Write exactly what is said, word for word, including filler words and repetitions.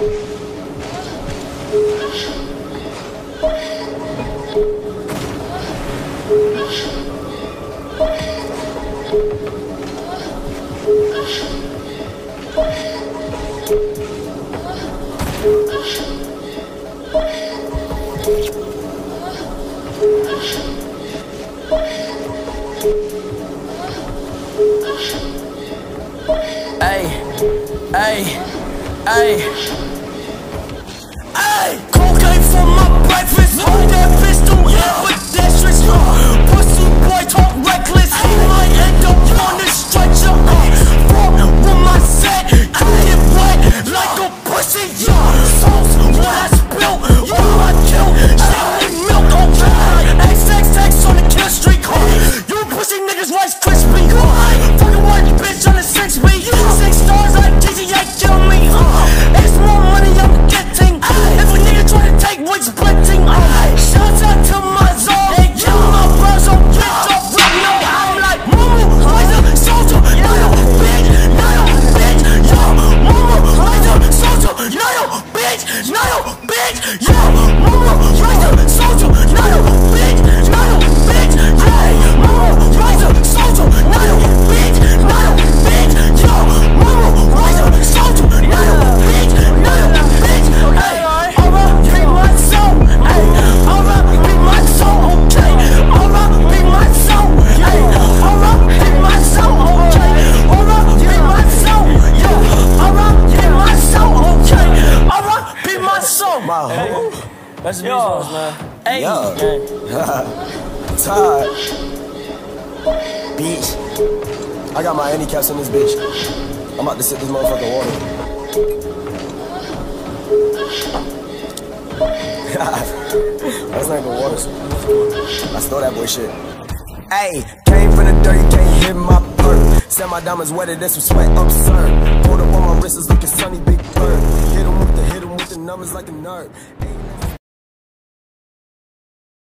Hey, hey, hey, hey. Cocaine for my breakfast. Hold that pistol, yeah, pedestrians. Uh, pussy boy talk reckless. He might end up on the stretcher. Uh, fuck with my set, get it wet like a pussy. Yeah, sauce what I spill, what I kill. Shit with milk, okay. X X X on the kill streak. Uh, you pussy niggas Rice Krispie. Uh, fucking one bitch on the six B. Six stars like T G A kill me. Uh, it's more money I'm getting. If a nigga try to take what's splitting. Uh, shout out to my zone. Hey, kill my bros on bitch off with no. I'm like Mumu, Liza, Soldier, Nayo, bitch, Nayo, bitch, yo. Mumu, Liza, Soldier, Nayo, bitch, Nayo, bitch, yo. Mumu, Liza, Soldier, Nayo, bitch, Nayo, bitch, hey. Mumu, Liza, Soldier, Nayo, bitch, Nayo, bitch, yo. Mumu, Liza, Soldier, Nayo, bitch, Nayo, bitch, hey. Alright, be my soul, hey. Alright, be my soul, okay. Alright, be my soul, hey. Alright, be my soul, okay. Alright, be my soul, yo. Alright, be my soul, okay. Alright, be my soul. My who? That's the music, man. Hey, Yo. hey. Todd. Beach. I got my handicaps in this bitch. I'm about to sip this motherfucking water. That's not even water. I stole that boy shit. Ayy, came from the dirt, you can't hit my perk. Said my diamonds wetter, that's some sweat absurd. Pulled up on my wrist, is looking sunny, big bird. Hit him with the, hit him with the numbers like a nerd. Ayy.